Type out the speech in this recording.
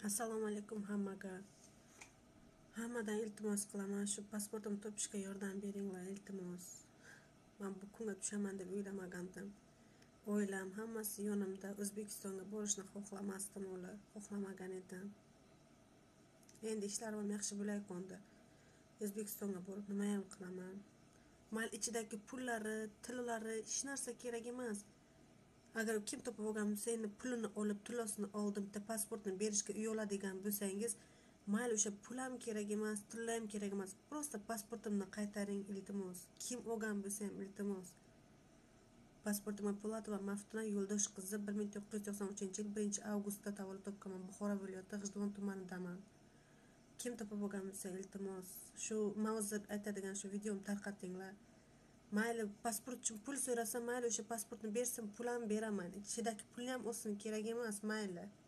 Assalomu alaykum hammaga. Hammadan iltimos qilaman, shu pasportimni topishga yordam beringlar iltimos. Men bu kunga tushaman deb o'ylamagandim. Oilam hammasi yonimda. O'zbekistonga borishni xohlamasdim, ular xohlamagan edim. Endi ishlarim yaxshi bo'lay qo'ndi. O'zbekistonga borib nima ham qilaman? Mal ichidagi pullari, tillari hech narsa kerak emas. Agar kim topib olgan bo'lsa, endi pulini olib, tillosini oldim deb pasportni berishga uyaladigan bo'lsangiz, mayli o'sha pul ham kerak emas, tilla ham kerak emas. Prosta pasportimni qaytaring iltimos. Kim olgan bo'lsa ham iltimos. Pasportim Po'latova Maftuna Yo'ldosh qizi 1993-yil 1-avgustda tavallud topganman. Buxoro viloyati G'ijduvon tumanidaman. Kim topib olgan bo'lsa iltimos, shu mavzu aytadigan shu videomni tarqatinglar. Mayli pasport uchun pul so'rasa, mayli o'sha pasportni bersin, pul ham beraman. Ichidagi pul ham olsin, kerak emas, mayli.